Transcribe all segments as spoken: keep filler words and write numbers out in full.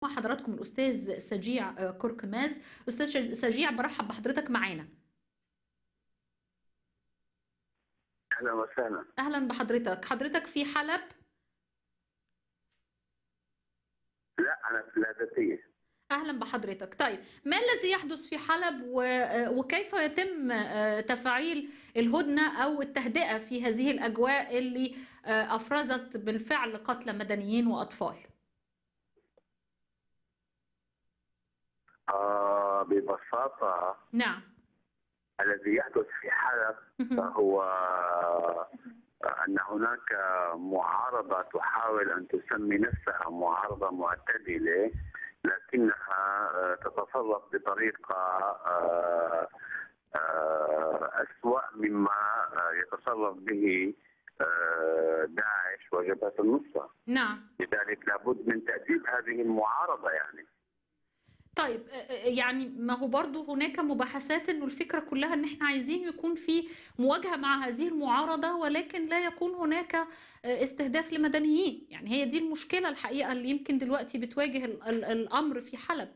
مع حضراتكم الأستاذ سجيع آه، كركماز. أستاذ ش- سجيع، برحب بحضرتك معانا. أهلا وسهلا. أهلا بحضرتك. حضرتك في حلب؟ لا، أنا في اللاذقية. أهلا بحضرتك. طيب، ما الذي يحدث في حلب و- آه، وكيف يتم آه، تفعيل الهدنة أو التهدئة في هذه الأجواء اللي آه، أفرزت بالفعل قتل مدنيين وأطفال؟ آه ببساطة، نعم. الذي يحدث في حلب هو أن هناك معارضة تحاول أن تسمي نفسها معارضة معتدلة، لكنها آه، تتصرف بطريقة آه، آه، أسوأ مما آه، يتصرف به آه، داعش وجبهة النصرة. نعم. لذلك لابد من تأديب هذه المعارضة يعني. طيب، آه، آه، يعني ما هو برضو هناك مباحثات انه الفكرة كلها ان احنا عايزين يكون في مواجهة مع هذه المعارضة، ولكن لا يكون هناك آه، استهداف لمدنيين. يعني هي دي المشكلة الحقيقة اللي يمكن دلوقتي بتواجه ال- ال- الأمر في حلب.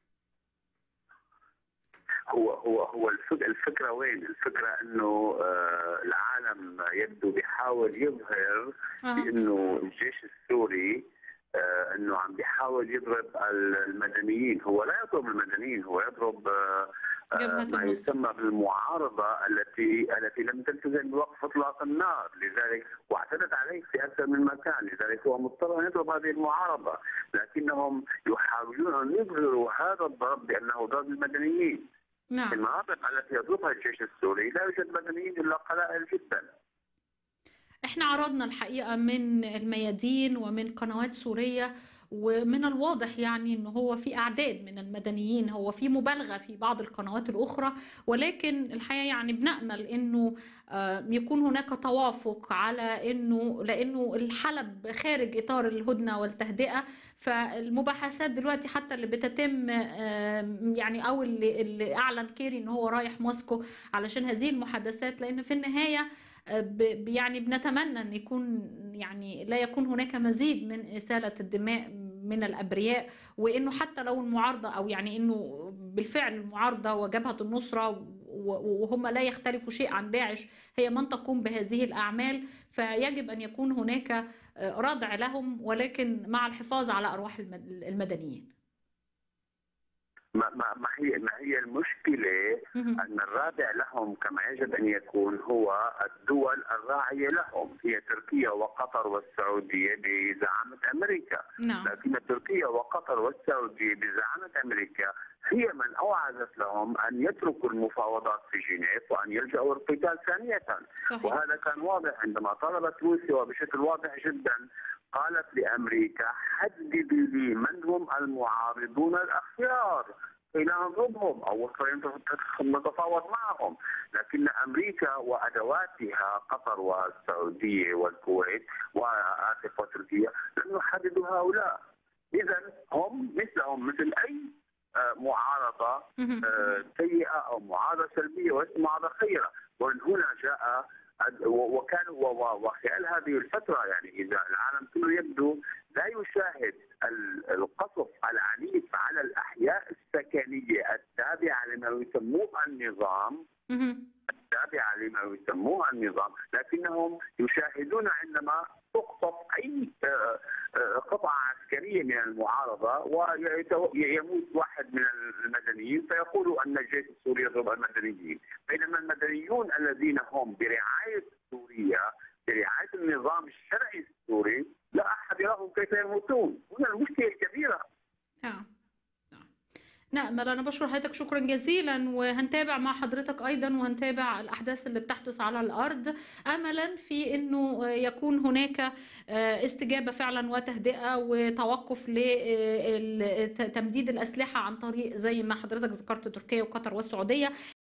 هو هو هو الفك- الفكره وين؟ الفكره انه آه، العالم يبدو بيحاول يظهر اه. بانه الجيش السوري آه، انه عم بيحاول يضرب المدنيين. هو لا يضرب المدنيين، هو يضرب آه، آه، جبهة ما النصر. يسمى بالمعارضه التي التي لم تلتزم بوقف اطلاق النار، لذلك واعتدت عليه في اكثر من مكان، لذلك هو مضطر ان يضرب هذه المعارضه، لكنهم يحاولون ان يظهروا هذا الضرب بانه ضرب المدنيين. في نعم. المناطق التي يضربها الجيش السوري لا يوجد مدنيين الا قلائل جدا. احنا عرضنا الحقيقة من الميادين ومن قنوات سورية، ومن الواضح يعني ان هو في اعداد من المدنيين، هو في مبالغة في بعض القنوات الاخرى، ولكن الحقيقة يعني بنأمل انه آه، يكون هناك توافق على انه، لانه الحلب خارج اطار الهدنة والتهدئة. فالمباحثات دلوقتي حتى اللي بتتم آه، يعني او اللي, اللي اعلن كيري ان هو رايح موسكو علشان هذه المحادثات، لان في النهاية ب- يعني بنتمنى ان يكون، يعني لا يكون هناك مزيد من إسالة الدماء من الأبرياء، وانه حتى لو المعارضة، او يعني انه بالفعل المعارضة وجبهة النصرة و- وهم لا يختلفوا شيء عن داعش، هي من تقوم بهذه الأعمال، فيجب أن يكون هناك آه، ردع لهم، ولكن مع الحفاظ على أرواح المد- المدنيين. ما, ما, ما هي ما هي المشكله؟ مهم. ان الرادع لهم كما يجب ان يكون هو الدول الراعيه لهم، هي تركيا وقطر والسعوديه بزعامه امريكا. نعم. لكن تركيا وقطر والسعوديه بزعامه امريكا هي من اوعزت لهم ان يتركوا المفاوضات في جنيف وان يلجأوا القتال ثانيه. صحيح. وهذا كان واضح عندما طلبت روسيا وبشكل واضح جدا، قالت لامريكا حددي لي من هم المعارضون الاخيار كي لا نضربهم او كي نتفاوض معهم. لكن امريكا وادواتها قطر والسعوديه والكويت واسف وتركيا لم يحددوا هؤلاء. اذا هم مثلهم مثل اي آه، معارضه مهم. آه، سيئه او معارضه سلبيه وليست معارضه خيره. ومن هنا جاء وكان وخلال هذه الفتره، يعني اذا العالم كله يبدو لا يشاهد القصف العنيف على الاحياء السكنيه التابعه لما يسموه النظام، مهم. التابعه لما يسموه النظام، لكنهم يشاهدون عندما تقصف اي آه، آه، قطعه عسكريه من المعارضه ويموت واحد من المدنيين فيقولوا ان الجيش السوري يضرب المدنيين، بينما المدنيون الذين هم برعايه سوريا، برعايه النظام الشرعي السوري، لا احد يراهم كيف يموتون. هنا المشكله الكبيره. نعم. نعم. نأمل. أنا بشكر حضرتك شكرا جزيلا، وهنتابع مع حضرتك أيضا، وهنتابع الأحداث اللي بتحدث على الأرض، أملا في أنه يكون هناك آه، استجابة فعلا وتهدئة وتوقف لتمديد الأسلحة عن طريق زي ما حضرتك ذكرت تركيا وقطر والسعودية.